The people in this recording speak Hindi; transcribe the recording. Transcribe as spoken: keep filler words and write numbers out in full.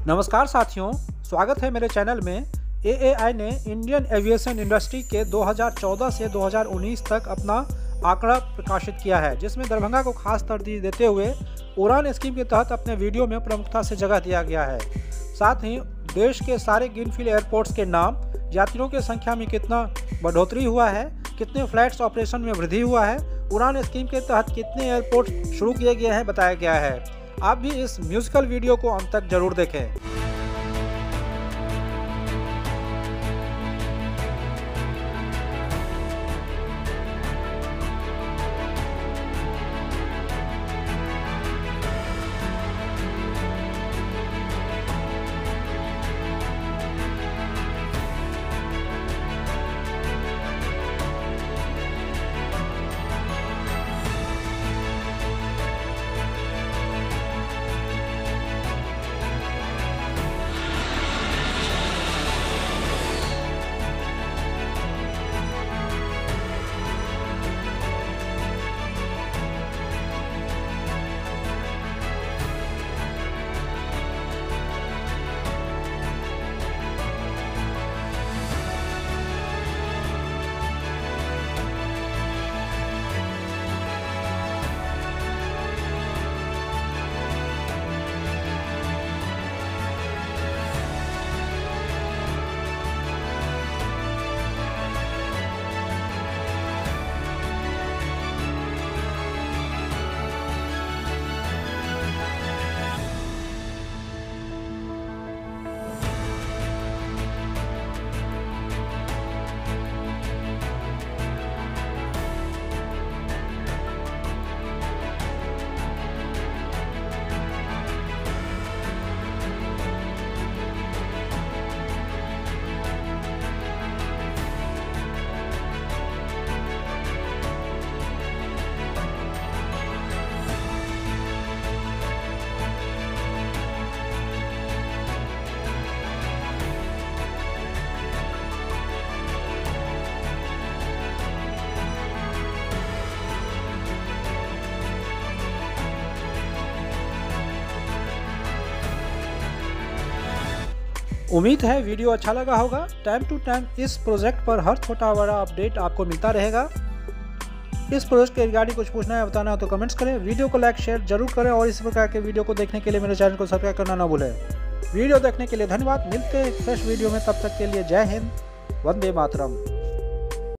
नमस्कार साथियों, स्वागत है मेरे चैनल में। ए ए आई ने इंडियन एविएशन इंडस्ट्री के दो हज़ार चौदह से दो हज़ार उन्नीस तक अपना आंकड़ा प्रकाशित किया है, जिसमें दरभंगा को खास तरजीह देते हुए उड़ान स्कीम के तहत अपने वीडियो में प्रमुखता से जगह दिया गया है। साथ ही देश के सारे ग्रीनफील्ड एयरपोर्ट्स के नाम, यात्रियों की संख्या में कितना बढ़ोतरी हुआ है, कितने फ्लाइट्स ऑपरेशन में वृद्धि हुआ है, उड़ान स्कीम के तहत कितने एयरपोर्ट शुरू किए गए हैं बताया गया है। आप भी इस म्यूजिकल वीडियो को अंत तक जरूर देखें। उम्मीद है वीडियो अच्छा लगा होगा। टाइम टू टाइम इस प्रोजेक्ट पर हर छोटा बड़ा अपडेट आपको मिलता रहेगा। इस प्रोजेक्ट के रिगार्डिंग कुछ पूछना है, बताना है तो कमेंट्स करें। वीडियो को लाइक शेयर जरूर करें और इस प्रकार के वीडियो को देखने के लिए मेरे चैनल को सब्सक्राइब करना ना भूलें। वीडियो देखने के लिए धन्यवाद। मिलते हैं फ्रेश वीडियो में, तब तक के लिए जय हिंद, वंदे मातरम।